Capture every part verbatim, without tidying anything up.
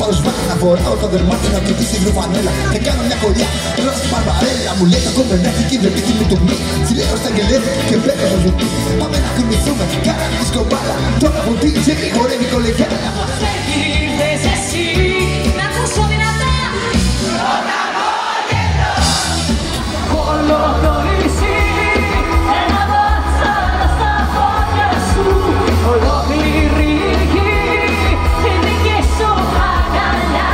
Παροσβάλλω να φοράω το δερμάτινο και τη σιδροφανέλα. Και κάνω μια χωριά, ροζ μπαρμπαρέλα. Μου λέει το κομμενάκι δεν πείτε μου το μη. Τσιλέω στα γκελέδια και πέτω στο ζουτί. Πάμε να κουνηθούμε, κάνα τη σκομπάλα. Τώρα που τι σε χορεύει κολεγιάλα. Ήρθες εσύ να ακούσω δυνατά πρώτα μοντέλο. Ολοκληρήσει ένα βάτσαρα στα πόδια σου. Ολόκληρη η δική σου αγκαλιά.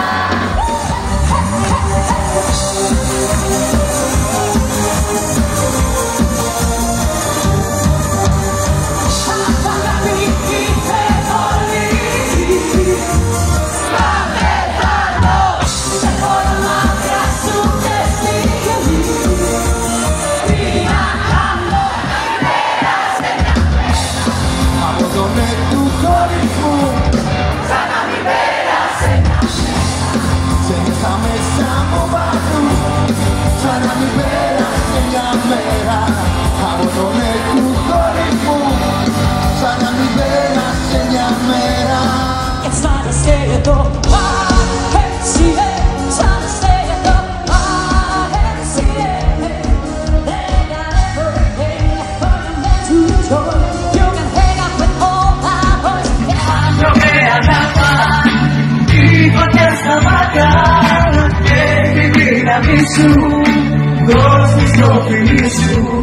Σου, δώσεις το φιλί σου.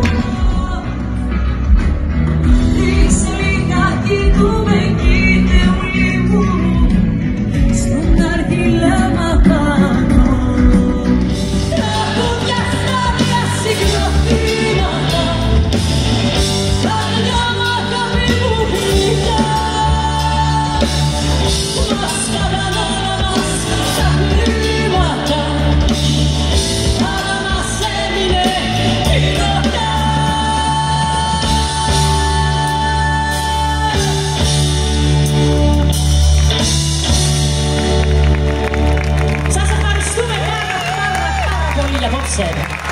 Ρίξε λιγάκι του με κοίτε ουλί μου στον αργυλάμα πάνω. Τραγούδια στάδια συγκροτήματα καρδιά μ' αγάπη μου γλυκά. Μας παρανόνα μας τα κλίματα. Σας ευχαριστούμε πάρα πάρα πάρα πολύ για απόψε.